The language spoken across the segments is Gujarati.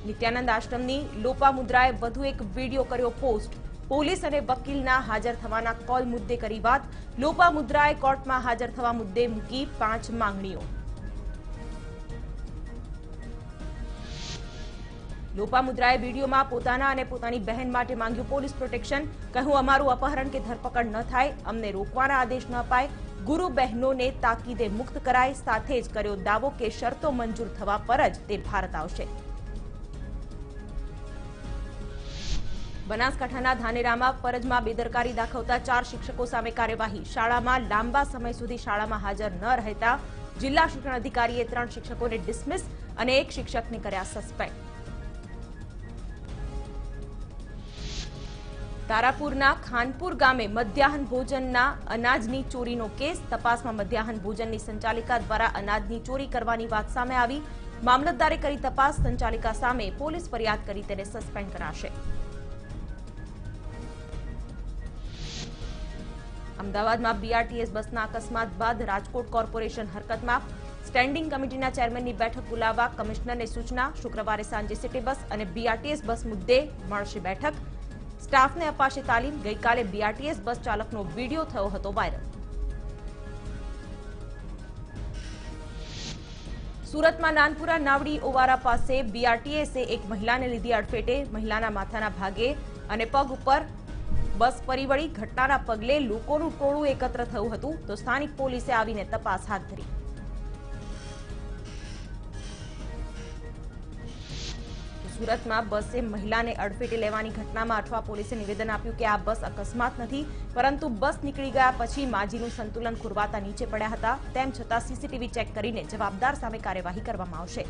નિત્યાનંદ આશ્રમની લોપામુદ્રાએ વધુ એક વિડીયો કર્યો પોસ્ટ। પોલીસ અને વકીલના હાજર થવાના કોલ મુદ્દે કરી વાત। લોપામુદ્રાએ કોર્ટમાં હાજર થવા મુદ્દે મૂકી 5 માંગણીઓ। લોપામુદ્રાએ વિડીયોમાં પોતાના અને પોતાની બહેન માટે માંગ્યું પોલીસ પ્રોટેક્શન। કહ્યું અમારું અપહરણ કે ધરપકડ ન થાય, અમને રોકવાના આદેશ ન અપાય, ગુરુ બહેનોને તાકીદે મુક્ત કરાય। સાથે જ કર્યો દાવો કે શરતો મંજૂર થવા પર જ તે ભારત આવશે। બનાસકાંઠાના ધાનેરામાં ફરજમાં બેદરકારી દાખવતા 4 શિક્ષકો સામે કાર્યવાહી। શાળામાં લાંબા સમય સુધી શાળામાં હાજર ન રહેતા જિલ્લા શિક્ષણ અધિકારીએ 3 શિક્ષકોને ડિસમિસ અને 1 શિક્ષકને કર્યા સસ્પેન્ડ। તારાપુરના ખાનપુર ગામે મધ્યાહન ભોજનના અનાજની ચોરીનો કેસ। તપાસમાં મધ્યાહન ભોજનની સંચાલિકા દ્વારા અનાજની ચોરી કરવાની વાત સામે આવી। મામલતદારે કરી તપાસ। સંચાલિકા સામે પોલીસ ફરિયાદ કરી તેને સસ્પેન્ડ કરાશે। અમદાવાદમાં બીઆરટીએસ બસના અકસ્માત બાદ રાજકોટ કોર્પોરેશન હરકતમાં। સ્ટેન્ડિંગ કમિટીના ચેરમેનની બેઠક બોલાવવા કમિશનરને સૂચના। શુક્રવારે સાંજે સિટી બસ અને બીઆરટીએસ બસ મુદ્દે મળશે બેઠક। સ્ટાફને અપાશે તાલીમ। ગઈકાલે બીઆરટીએસ બસ ચાલકનો વિડીયો થયો હતો વાયરલ। સુરતમાં નાનપુરા નાવડી ઓવારા પાસે બીઆરટીએસે એક મહિલાને લીધી અડફેટે। મહિલાના માથાના ભાગે અને પગ ઉપર બસ ફરી વળી। ઘટનાના પગલે લોકોનું ટોળું એકત્ર થયું હતું તો સ્થાનિક પોલીસે આવીને તપાસ હાથ ધરી। સુરતમાં બસે મહિલાને અડફેટે લેવાની ઘટનામાં અઠવા પોલીસે નિવેદન આપ્યું કે આ બસ અકસ્માત નથી, પરંતુ બસ નીકળી ગયા પછી માજીનું સંતુલન ખોરવાતા નીચે પડ્યા હતા। તેમ છતાં સીસીટીવી ચેક કરીને જવાબદાર સામે કાર્યવાહી કરવામાં આવશે।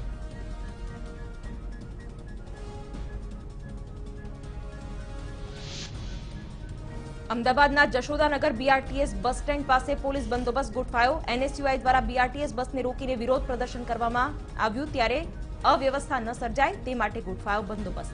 અમદાવાદના જશોદાનગર બીઆરટીએસ બસ સ્ટેન્ડ પાસે પોલીસ બંદોબસ્ત ગોઠવાયો। એનએસયુઆઈ દ્વારા બીઆરટીએસ બસને રોકીને વિરોધ પ્રદર્શન કરવામાં આવ્યું, ત્યારે અવ્યવસ્થા ન સર્જાય તે માટે ગોઠવાયો બંદોબસ્ત।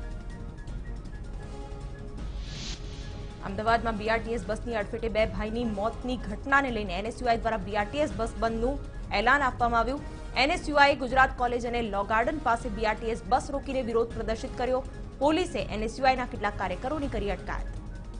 અમદાવાદમાં બીઆરટીએસ બસની અડફેટે 2 ભાઈની મોતની ઘટનાને લઈને એનએસયુઆઈ દ્વારા બીઆરટીએસ બસ બંધનું એલાન આપવામાં આવ્યું। એનએસયુઆઈએ ગુજરાત કોલેજ અને લો ગાર્ડન પાસે બીઆરટીએસ બસ રોકીને વિરોધ પ્રદર્શિત કર્યો। પોલીસે એનએસયુઆઈના કેટલાક કાર્યકરોની કરી અટકાયત।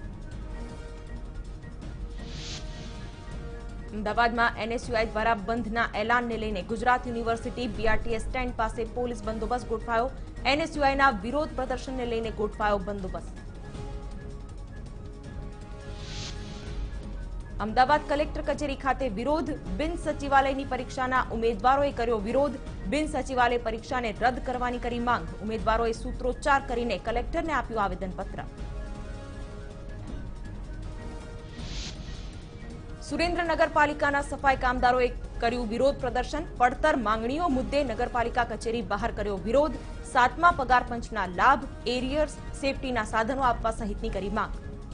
અમદાવાદમાં એનએસયુઆઈ દ્વારા બંધના એલાનને લઈને ગુજરાત યુનિવર્સિટી બીઆરટીએસ સ્ટેન્ડ પાસે પોલીસ બંદોબસ્ત ગોઠવાયો। એનએસયુઆઈના વિરોધ પ્રદર્શનને લઈને ગોઠવાયો બંદોબસ્ત। અમદાવાદ કલેક્ટર કચેરી ખાતે વિરોધ। બિન સચિવાલયની પરીક્ષાના ઉમેદવારોએ કર્યો વિરોધ। બિન સચિવાલય પરીક્ષાને રદ કરવાની કરી માંગ। ઉમેદવારોએ સૂત્રોચ્ચાર કરીને કલેક્ટરને આપ્યું આવેદનપત્ર। સુરેન્દ્રનગર પાલિકાના સફાઈ કામદારોએ કર્યું વિરોધ પ્રદર્શન। પડતર માંગણીઓ મુદ્દે નગરપાલિકા કચેરી બહાર કર્યો વિરોધ। 7મા પગાર પંચના લાભ, એરિયર્સ, સેફટીના સાધનો આપવા સહિતની કરી માંગ।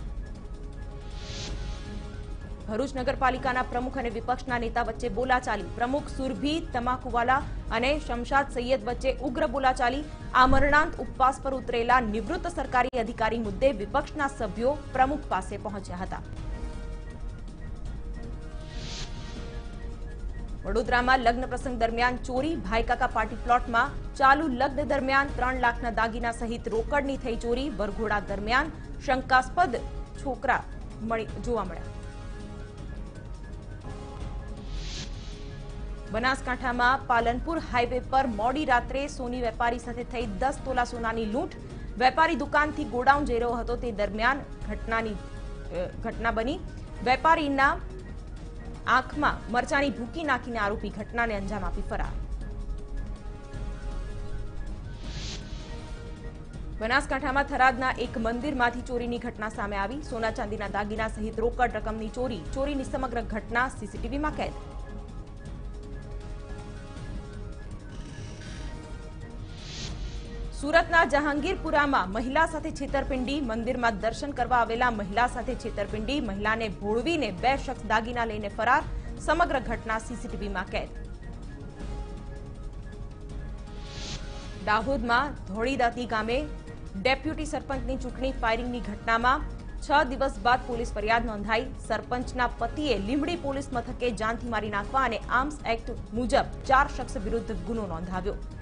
ભરૂચ નગરપાલિકાના પ્રમુખ અને વિપક્ષના નેતા વચ્ચે બોલાચાલી। પ્રમુખ સુરભી તમાકુવાલા અને શમશાદ સૈયદ વચ્ચે ઉગ્ર બોલાચાલી। આમરણાંત ઉપવાસ પર ઉતરેલા નિવૃત્ત સરકારી અધિકારી મુદ્દે વિપક્ષના સભ્યો પ્રમુખ પાસે પહોંચ્યા હતા। વડોદરામાં લગ્ન પ્રસંગ દરમિયાન ચોરી। ભાઈકાકા પાર્ટી પ્લોટમાં ચાલુ લગ્ન દરમિયાન 3 લાખના દાગીના સહિત રોકડની થઈ ચોરી। વરઘોડા દરમિયાન શંકાસ્પદ છોકરા જોવા મળ્યા। બનાસકાંઠામાં પાલનપુર હાઈવે પર મોડી રાત્રે સોની વેપારી સાથે થઈ 10 તોલા સોનાની લૂંટ। વેપારી દુકાનથી ગોડાઉન જઈ રહ્યો હતો તે દરમિયાન ઘટના બની। વેપારીના આંખમાં મરચાની ભૂકી નાખીને આરોપી ઘટનાને અંજામ આપી ફરાર। બનાસકાંઠામાં થરાદના એક મંદિરમાંથી ચોરીની ઘટના સામે આવી। સોના ચાંદીના દાગીના સહિત રોકડ રકમની ચોરી। ચોરીની સમગ્ર ઘટના સીસીટીવીમાં કેદ। સુરતના જહાંગીરપુરામાં મહિલા સાથે છેતરપિંડી। મંદિરમાં દર્શન કરવા આવેલા મહિલા સાથે છેતરપિંડી। મહિલાને ભોળવીને 2 શખ્સ દાગીના લઈને ફરાર। સમગ્ર ઘટના સીસીટીવીમાં કેદ। દાહોદમાં ધોળીદાતી ગામે ડેપ્યુટી સરપંચની ચૂંટણી ફાયરિંગની ઘટનામાં 6 દિવસ બાદ પોલીસ ફરિયાદ નોંધાઈ। સરપંચના પતિએ લીંબડી પોલીસ મથકે જાનથી મારી નાખવા અને આર્મ્સ એક્ટ મુજબ 4 શખ્સ વિરુદ્ધ ગુનો નોંધાવ્યો।